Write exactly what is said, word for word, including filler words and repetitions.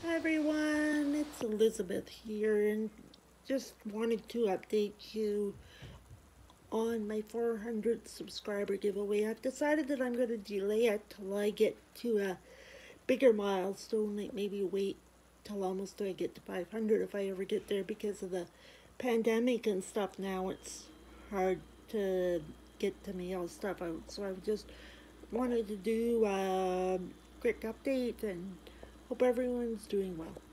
Hi everyone, it's Elizabeth here and just wanted to update you on my four hundred subscriber giveaway. I've decided that I'm going to delay it till I get to a bigger milestone, like maybe wait till almost till I get to five hundred if I ever get there because of the pandemic and stuff now. It's hard to get to mail stuff out, so I just wanted to do a quick update and hope everyone's doing well.